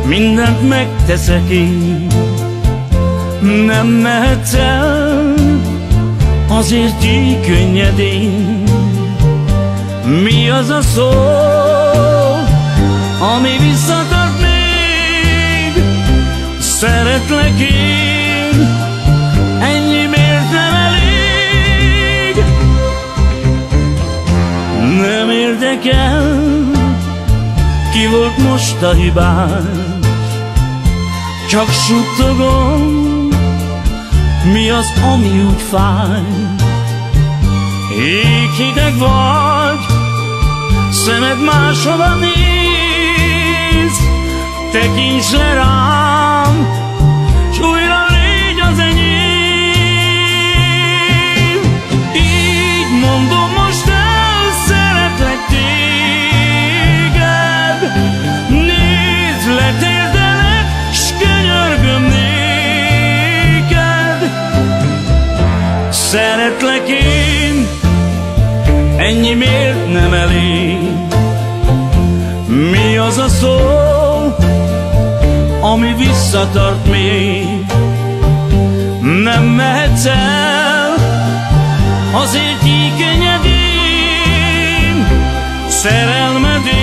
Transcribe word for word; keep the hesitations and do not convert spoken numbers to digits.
mindent megteszek én. Nem mehetsz el, azért így könnyedén. Mi az a szó, ami visszatart még? Szeretlek én, ennyi miért nem elég? Nem érdekel, ki volt most a hibás, csak suttogom, mi az, ami úgy fáj. Éghideg vagy, szemed máshova néz, tekints le rám, s újra légy az enyém. Így mondom most el, szeretlek téged, nézd, letérdelek, s könyörgöm néked. Szeretlek én, ennyi miért nem elég? Mi az a szó, ami visszatart még? Nem mehetsz el, azért így könnyedén, szerelmed